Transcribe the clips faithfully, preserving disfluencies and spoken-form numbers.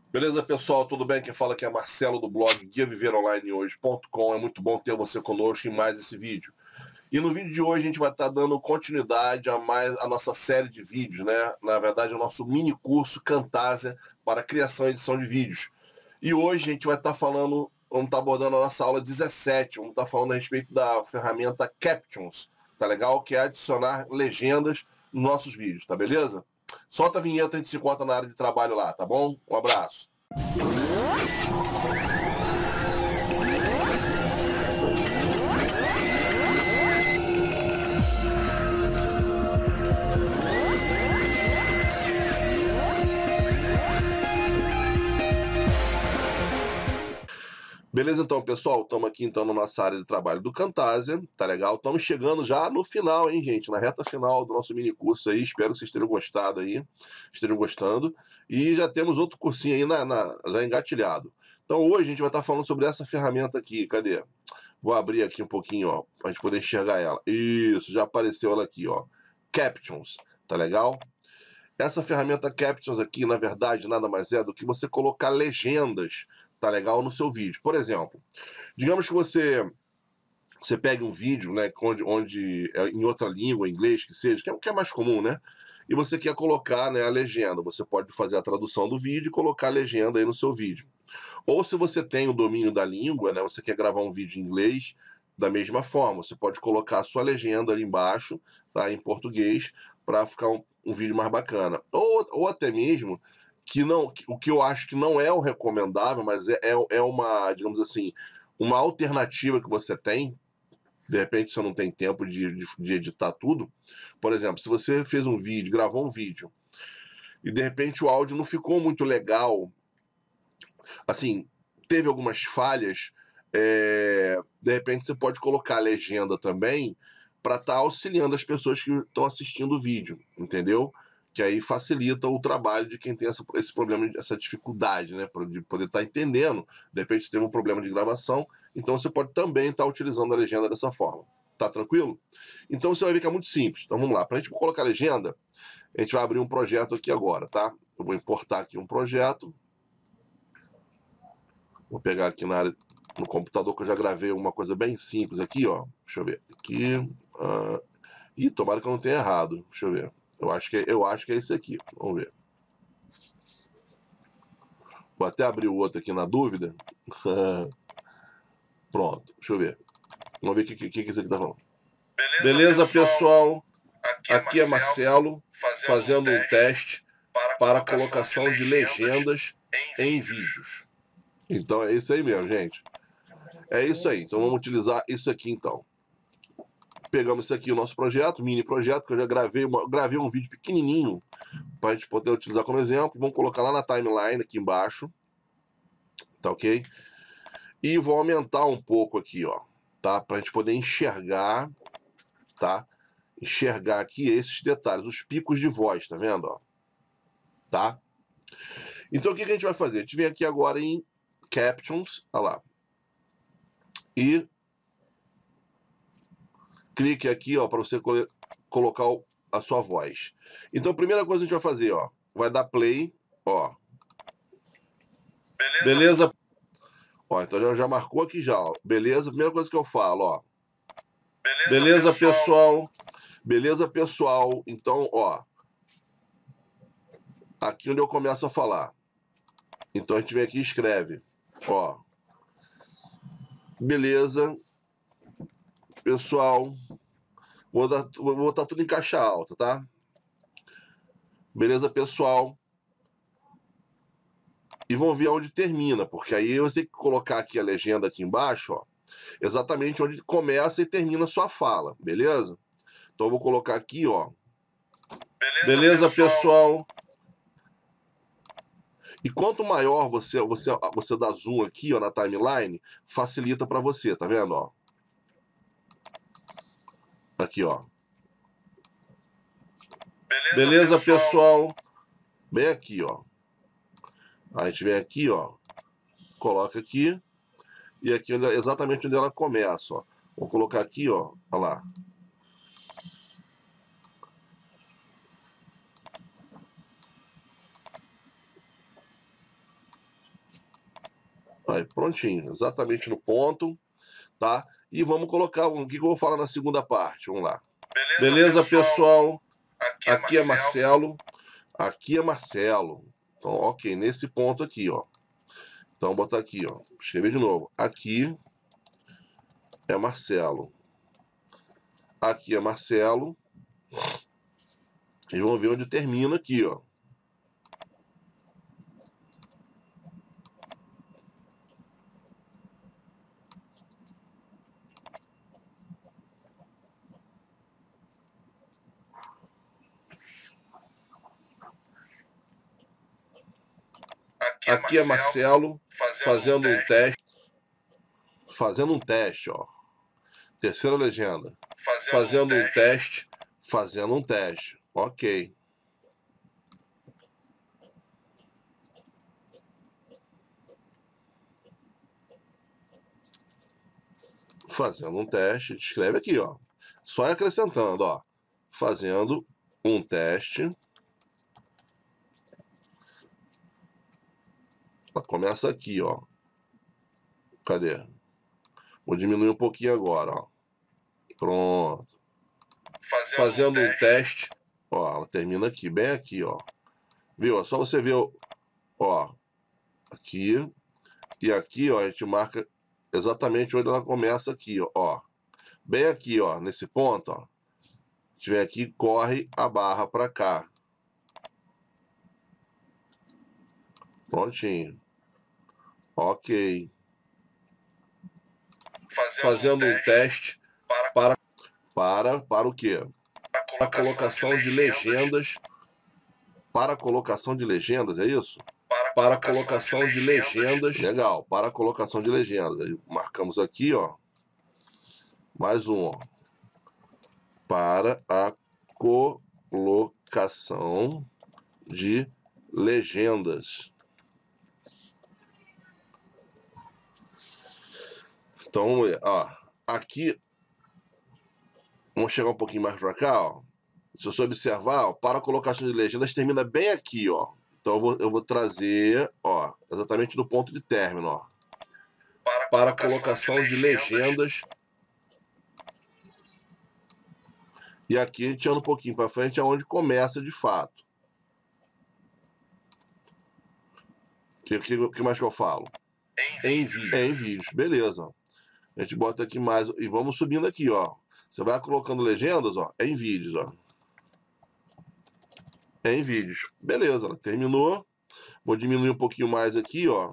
Beleza, pessoal? Tudo bem? Quem fala aqui é Marcelo do blog guia viver online hoje ponto com. É muito bom ter você conosco em mais esse vídeo. E no vídeo de hoje a gente vai estar dando continuidade a mais a nossa série de vídeos, né? Na verdade, o nosso mini curso Camtasia para criação e edição de vídeos. E hoje a gente vai estar falando, vamos estar abordando a nossa aula dezessete, vamos estar falando a respeito da ferramenta Captions, tá legal? Que é adicionar legendas nos nossos vídeos, tá beleza? Solta a vinheta, a gente se encontra na área de trabalho lá, tá bom? Um abraço. Beleza, então, pessoal? Estamos aqui, então, na nossa área de trabalho do Camtasia, tá legal? Estamos chegando já no final, hein, gente? Na reta final do nosso mini curso aí. Espero que vocês tenham gostado aí, estejam gostando. E já temos outro cursinho aí na, na, já engatilhado. Então, hoje a gente vai estar falando sobre essa ferramenta aqui. Cadê? Vou abrir aqui um pouquinho, ó, para a gente poder enxergar ela. Isso, já apareceu ela aqui, ó. Captions, tá legal? Essa ferramenta Captions aqui, na verdade, nada mais é do que você colocar legendas, tá legal, no seu vídeo. Por exemplo, digamos que você você pegue um vídeo, né, onde, onde é em outra língua, inglês que seja, que é o que é mais comum, né? E você quer colocar, né, a legenda. Você pode fazer a tradução do vídeo e colocar a legenda aí no seu vídeo. Ou se você tem o domínio da língua, né, você quer gravar um vídeo em inglês, da mesma forma, você pode colocar a sua legenda ali embaixo, tá, em português, para ficar um, um vídeo mais bacana. Ou, ou até mesmo, que não, o que eu acho que não é o recomendável, mas é, é, é uma, digamos assim, uma alternativa que você tem. De repente você não tem tempo de, de, de editar tudo. Por exemplo, se você fez um vídeo, gravou um vídeo, e de repente o áudio não ficou muito legal, assim, teve algumas falhas, é, de repente você pode colocar a legenda também para estar tá auxiliando as pessoas que estão assistindo o vídeo, entendeu? Que aí facilita o trabalho de quem tem essa, esse problema, essa dificuldade, né? De poder estar tá entendendo. De repente você teve um problema de gravação, então você pode também estar tá utilizando a legenda dessa forma. Tá tranquilo? Então você vai ver que é muito simples. Então vamos lá. Para a gente colocar a legenda, a gente vai abrir um projeto aqui agora, tá? Eu vou importar aqui um projeto. Vou pegar aqui na área, no computador, que eu já gravei uma coisa bem simples aqui, ó. Deixa eu ver. Aqui. Uh... Ih, tomara que eu não tenha errado. Deixa eu ver. Eu acho que é, eu acho que é esse aqui. Vamos ver. Vou até abrir o outro aqui na dúvida. Pronto. Deixa eu ver. Vamos ver o que, que, que esse aqui tá falando. Beleza, Beleza pessoal? Aqui, aqui é Marcelo, fazendo, fazendo um teste para, para a colocação de legendas em, em vídeos. Então é isso aí mesmo, gente. É isso aí. Então vamos utilizar isso aqui então. Pegamos isso aqui, o nosso projeto, mini projeto, que eu já gravei, uma, gravei um vídeo pequenininho para a gente poder utilizar como exemplo. Vamos colocar lá na timeline, aqui embaixo. Tá ok? E vou aumentar um pouco aqui, ó. Tá? Para a gente poder enxergar, tá? Enxergar aqui esses detalhes, os picos de voz, tá vendo, ó? Tá? Então o que, que a gente vai fazer? A gente vem aqui agora em Captions, olha lá. E clique aqui, ó, para você colocar a sua voz. Então, a primeira coisa que a gente vai fazer, ó, vai dar play, ó. Beleza? Beleza? Ó, então já, já marcou aqui já, ó. Beleza? Primeira coisa que eu falo, ó. Beleza, Beleza pessoal. pessoal? Beleza, pessoal? Então, ó. Aqui onde eu começo a falar. Então, a gente vem aqui e escreve, ó. Beleza, pessoal. Vou, dar, vou botar tudo em caixa alta, tá? Beleza, pessoal? E vão ver onde termina, porque aí você tem que colocar aqui a legenda aqui embaixo, ó, exatamente onde começa e termina a sua fala, beleza? Então eu vou colocar aqui, ó. Beleza, beleza pessoal? pessoal? E quanto maior você você você dá zoom aqui, ó, na timeline, facilita para você, tá vendo, ó? Aqui, ó. Beleza, beleza pessoal? pessoal? Bem aqui, ó. Aí a gente vem aqui, ó, coloca aqui, e aqui exatamente onde ela começa, ó. Vou colocar aqui, ó, olha lá. Aí, prontinho, exatamente no ponto, tá? E vamos colocar, o que eu vou falar na segunda parte, vamos lá. Beleza, Beleza, pessoal? Aqui é, aqui é Marcelo. Marcelo, aqui é Marcelo. Então, ok, nesse ponto aqui, ó. Então, botar aqui, ó. Escrever de novo. Aqui é Marcelo. Aqui é Marcelo. E vamos ver onde termina aqui, ó. Aqui é, Aqui é Marcelo, fazendo, fazendo um um teste. Fazendo um teste, ó. Terceira legenda. Fazendo, Fazendo um um teste. Fazendo um teste. Ok. Fazendo um teste. Escreve aqui, ó. Só acrescentando, ó. Fazendo um teste. Ela começa aqui, ó. Cadê? Vou diminuir um pouquinho agora, ó. Pronto. Fazendo, Fazendo um, um teste. teste. Ó, ela termina aqui, bem aqui, ó. Viu? É só você ver, ó. Aqui. E aqui, ó, a gente marca exatamente onde ela começa aqui, ó. Bem aqui, ó, nesse ponto, ó. A gente vem aqui, corre a barra para cá. Prontinho. Ok. Fazendo, Fazendo um teste para, para, para, para o quê? Para a colocação de legendas. Para a colocação de legendas, é isso? Para, para a colocação de legendas. Legal, para a colocação de legendas. Aí marcamos aqui, ó. Mais um, ó. Para a colocação de legendas. Então, vamos ver, ó. Aqui, vamos chegar um pouquinho mais para cá, ó. Se você observar, ó, para a colocação de legendas termina bem aqui, ó. Então eu vou, eu vou trazer, ó, exatamente no ponto de término, ó. Para, para a colocação de legendas. de legendas. E aqui a gente anda um pouquinho para frente, é onde começa de fato. O que, que, que mais que eu falo? Em, em vídeos. Em vídeos, beleza. A gente bota aqui mais e vamos subindo aqui, ó. Você vai colocando legendas, ó, em vídeos, ó. Em vídeos. Beleza, ela terminou. Vou diminuir um pouquinho mais aqui, ó.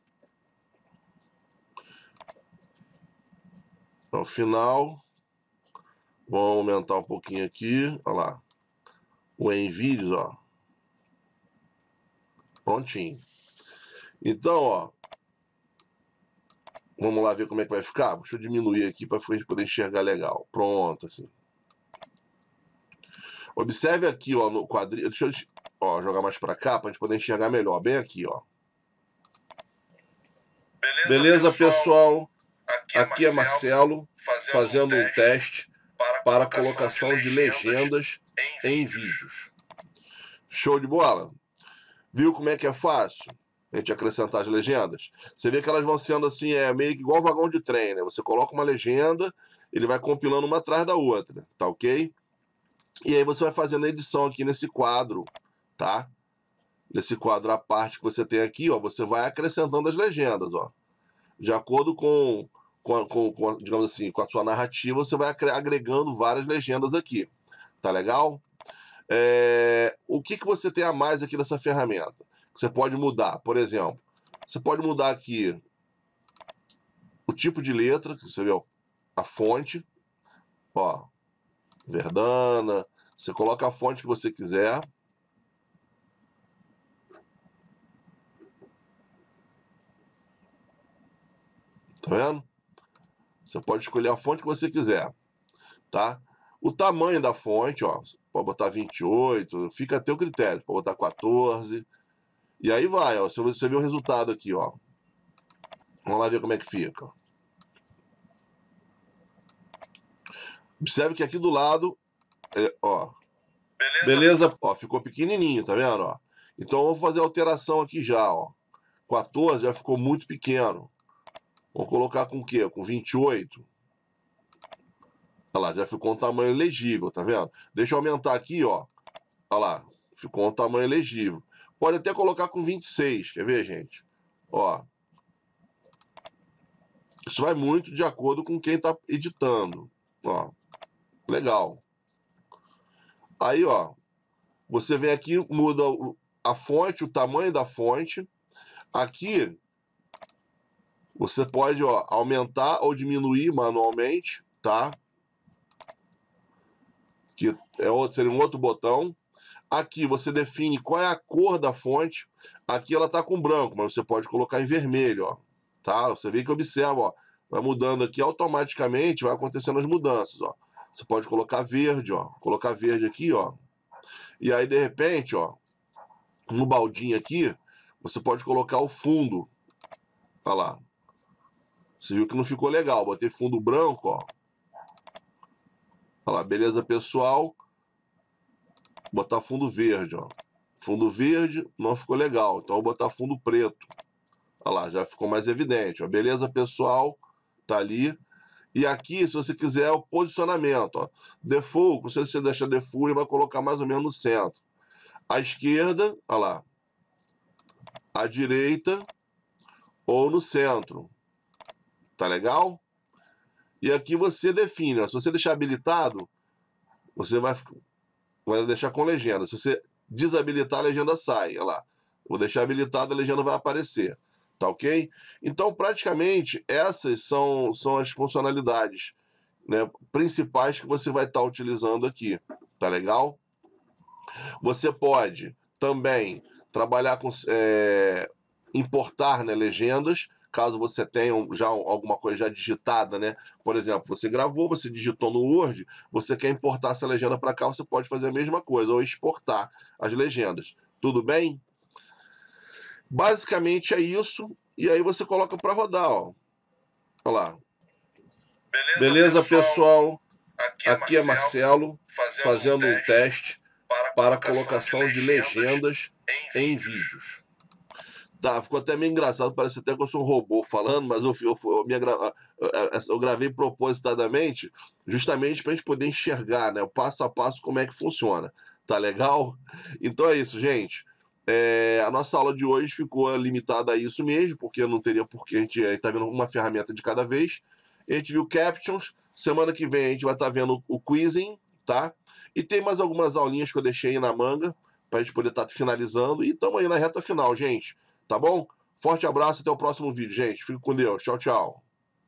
Ao final. Vamos aumentar um pouquinho aqui, olha lá. O em vídeos, ó. Prontinho. Então, ó. Vamos lá ver como é que vai ficar. Deixa eu diminuir aqui para a gente poder enxergar legal. Pronto, assim. Observe aqui, ó, no quadrinho. Deixa eu ó, jogar mais para cá para a gente poder enxergar melhor. Bem aqui, ó. Beleza, Beleza pessoal? pessoal? Aqui, é, aqui é Marcelo, fazendo, fazendo um teste, para, para a colocação, colocação de legendas, de legendas em, vídeos. em vídeos. Show de bola? Viu como é que é fácil a gente acrescentar as legendas? Você vê que elas vão sendo assim, é meio que igual vagão de trem, né? Você coloca uma legenda, ele vai compilando uma atrás da outra, tá ok? E aí você vai fazendo a edição aqui nesse quadro, tá? Nesse quadro à parte que você tem aqui, ó, você vai acrescentando as legendas, ó. De acordo com, com, com, com digamos assim, com a sua narrativa, você vai agregando várias legendas aqui, tá legal? É, o que, que você tem a mais aqui nessa ferramenta? Você pode mudar, por exemplo, você pode mudar aqui o tipo de letra, você vê ó, a fonte, ó, Verdana, você coloca a fonte que você quiser. Tá vendo? Você pode escolher a fonte que você quiser, tá? O tamanho da fonte, ó, pode botar vinte e oito, fica a teu critério, pode botar quatorze. E aí vai, ó, você vê o resultado aqui, ó. Vamos lá ver como é que fica. Observe que aqui do lado, é, ó, beleza. beleza, ó, ficou pequenininho, tá vendo, ó? Então eu vou fazer a alteração aqui já, ó. quatorze já ficou muito pequeno. Vamos colocar com o quê? Com vinte e oito. Olha lá, já ficou um tamanho legível, tá vendo? Deixa eu aumentar aqui, ó. Olha lá, ficou um tamanho legível. Pode até colocar com vinte e seis, quer ver, gente? Ó. Isso vai muito de acordo com quem tá editando. Ó. Legal. Aí, ó. Você vem aqui, muda a fonte, o tamanho da fonte. Aqui, você pode, ó, aumentar ou diminuir manualmente, tá? Que é outro, seria um outro botão. Aqui você define qual é a cor da fonte. Aqui ela tá com branco, mas você pode colocar em vermelho, ó. Tá? Você vê que observa, ó. Vai mudando aqui automaticamente, vai acontecendo as mudanças, ó. Você pode colocar verde, ó. Colocar verde aqui, ó. E aí, de repente, ó, no baldinho aqui, você pode colocar o fundo. Olha lá. Você viu que não ficou legal. Botei fundo branco, ó. Olha lá, beleza, pessoal. Botar fundo verde, ó. Fundo verde não ficou legal. Então, eu vou botar fundo preto. Olha lá, já ficou mais evidente, ó. Beleza, pessoal. Tá ali. E aqui, se você quiser, é o posicionamento, ó. Default, se você deixar default, ele vai colocar mais ou menos no centro. À esquerda, olha lá. À direita ou no centro. Tá legal? E aqui você define, ó. Se você deixar habilitado, você vai, vai deixar com legenda. Se você desabilitar, a legenda sai. Olha lá. Vou deixar habilitado, a legenda vai aparecer. Tá ok? Então, praticamente, essas são, são as funcionalidades, né, principais que você vai estar utilizando aqui. Tá legal? Você pode também trabalhar com... É, importar, né, legendas, caso você tenha já alguma coisa já digitada, né? Por exemplo, você gravou, você digitou no Word, você quer importar essa legenda para cá, você pode fazer a mesma coisa, ou exportar as legendas. Tudo bem? Basicamente é isso, e aí você coloca para rodar, ó. Olha lá. Beleza, Beleza, pessoal? pessoal? Aqui é Aqui é Marcelo, Marcelo, fazendo, fazendo um um teste para, para colocação, colocação de legendas em em vídeos. Tá, ficou até meio engraçado, parece até que eu sou um robô falando, mas eu, eu, eu, minha, eu gravei propositadamente, justamente para a gente poder enxergar, né, o passo a passo como é que funciona. Tá legal? Então é isso, gente. É, a nossa aula de hoje ficou limitada a isso mesmo, porque não teria porquê, a gente está vendo uma ferramenta de cada vez. A gente viu Captions, semana que vem a gente vai estar tá vendo o Quizzing, tá? E tem mais algumas aulinhas que eu deixei aí na manga, para a gente poder estar tá finalizando, e estamos aí na reta final, gente. Tá bom? Forte abraço, até o próximo vídeo, gente. Fique com Deus. Tchau, tchau.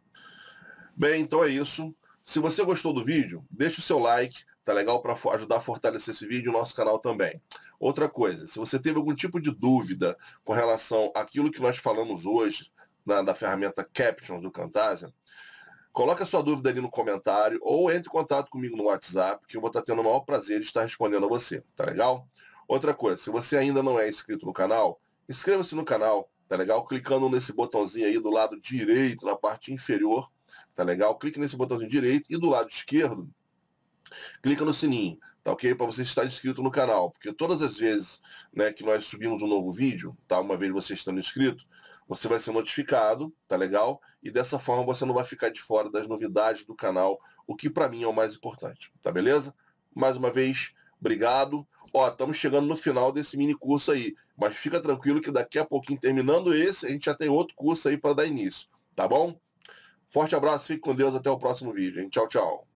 Bem, então é isso. Se você gostou do vídeo, deixa o seu like, tá legal? Para ajudar a fortalecer esse vídeo e o nosso canal também. Outra coisa, se você teve algum tipo de dúvida com relação àquilo que nós falamos hoje, na, da ferramenta Captions do Camtasia, coloque a sua dúvida ali no comentário ou entre em contato comigo no WhatsApp, que eu vou estar tendo o maior prazer de estar respondendo a você, tá legal? Outra coisa, se você ainda não é inscrito no canal, inscreva-se no canal, tá legal? Clicando nesse botãozinho aí do lado direito, na parte inferior, tá legal? Clique nesse botãozinho direito e do lado esquerdo, clica no sininho, tá ok? Para você estar inscrito no canal, porque todas as vezes, né, que nós subimos um novo vídeo, tá? Uma vez você estando inscrito, você vai ser notificado, tá legal? E dessa forma você não vai ficar de fora das novidades do canal, o que para mim é o mais importante, tá beleza? Mais uma vez, obrigado. Ó, estamos chegando no final desse mini curso aí, mas fica tranquilo que daqui a pouquinho, terminando esse, a gente já tem outro curso aí para dar início, tá bom? Forte abraço, fique com Deus, até o próximo vídeo, hein? Tchau, tchau.